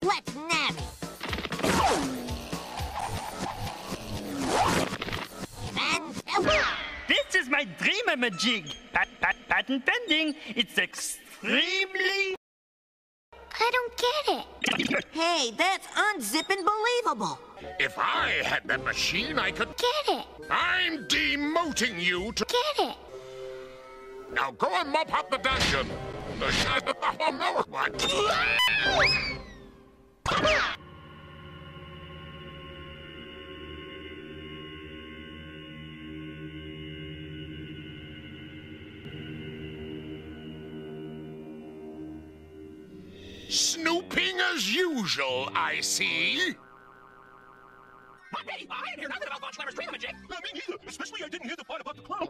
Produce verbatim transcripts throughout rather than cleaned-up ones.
Let's nab it. And... This is my dream jig. Pat, pat, patent pending. It's extremely... I don't get it. Hey, that's unzipping believable. If I had that machine, I could... Get it. I'm demoting you to... Get it. Now go and mop up the dungeon. Oh, no, what? Snooping as usual, I see. Hey, I didn't hear nothing about Von Schlemmer's dream-a-jig. Uh, me neither, especially I didn't hear the part about the clown.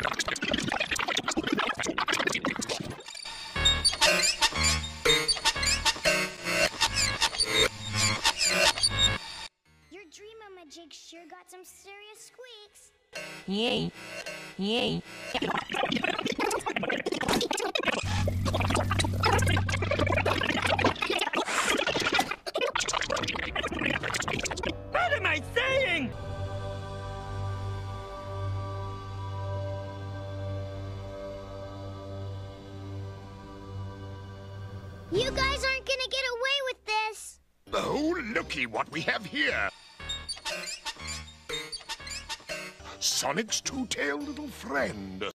Your dream-a-jig sure got some serious squeaks. Yay. Yay. What am I saying? You guys aren't gonna get away with this. Oh, looky what we have here. Sonic's two-tailed little friend.